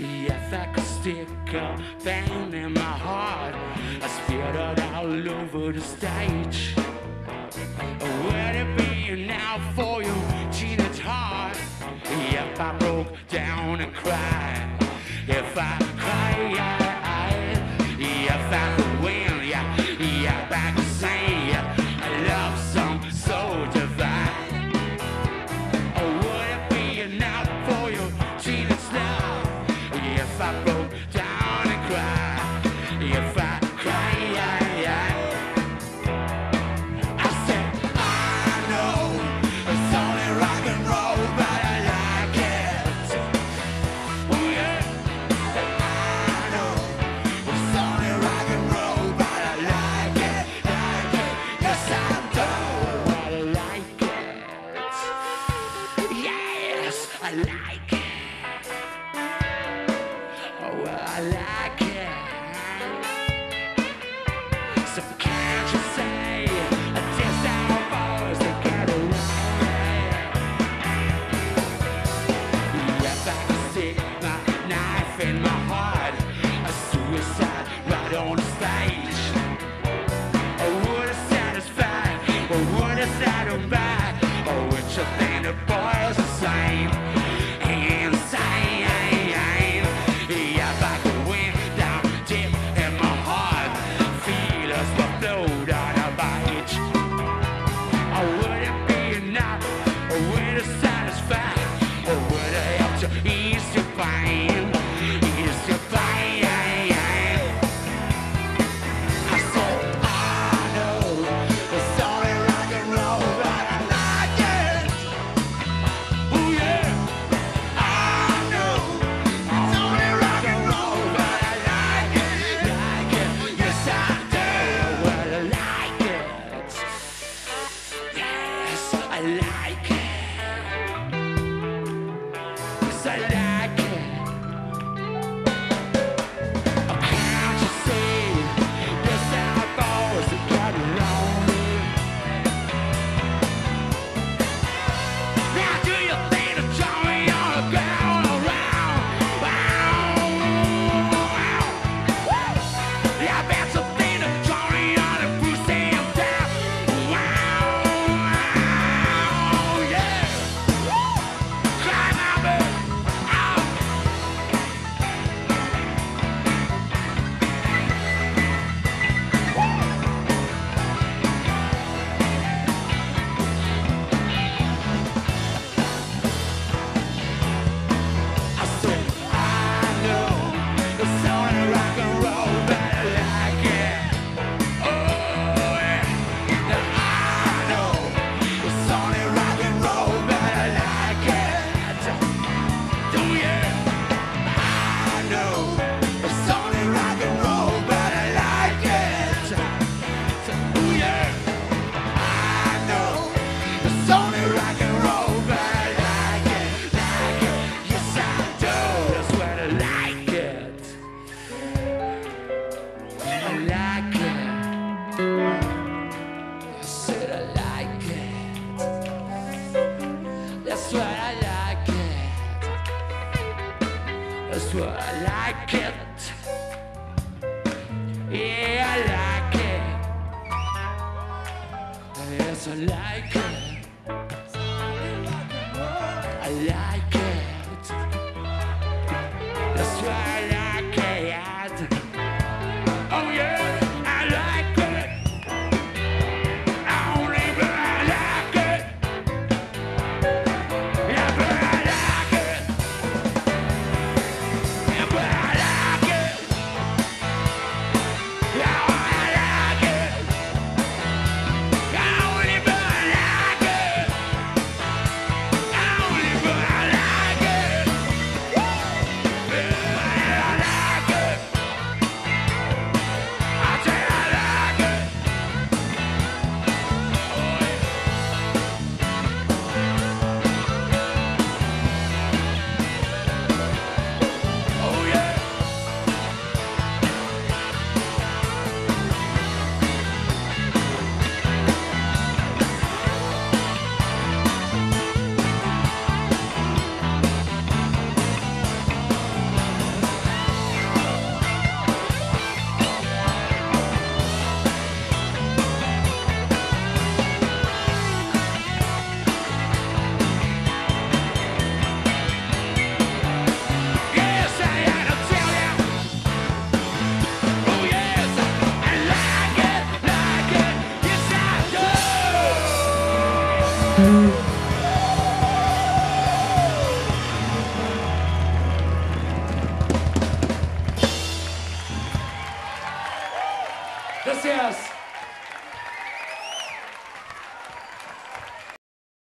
If I could stick a vein in my heart, I spit it all over the stage. Would it be now for you, teenage heart? If I broke down and cried, if I cried, if I could win, yeah, if I could sing, a love song so divine. Would it be now for you, teenage love? If I broke down and cried, if I cried, I said, I know it's only rock and roll, but I like it. Oh yeah, I know it's only rock and roll, but I like it, yes I do. I like it, yes I like it. Oh, well, I like it. So can't you say this our boys to get around? If I could stick my knife in my heart, a suicide right on the stage. Or would it satisfy, or would it satisfy, or which of them the boys the same? Insane. If I could win down deep in my heart, feel us float on a beach. Or would it be enough? Or would it satisfy? Or would it help to ease your pain? Ease your pain. I said, I know it's only rock and roll, but I like it. Oh yeah, I know it's only rock and roll, but I like it. Yes I do. Well, I like it. Yes, I like it. Yes, I like it. Oh, can't you see this outdoors that got lonely? Now do you think the Johnny on the ground around? Yeah, I bet you think the Johnny on the Bruce him down. Yeah. Climb out, baby. I said, I know it's only rock and roll, but I like it. Oh yeah, I know it's only rock and roll, but I like it. Oh yeah, I know it's only rock and roll, but I like it. Oh yeah, I know it's only rock and roll, but I like it, like it. Yes I do. That's what I like it. I like it. I said I like it. That's what I like it. That's what I like it. Yeah, I like it. Yes, I like it. I like it.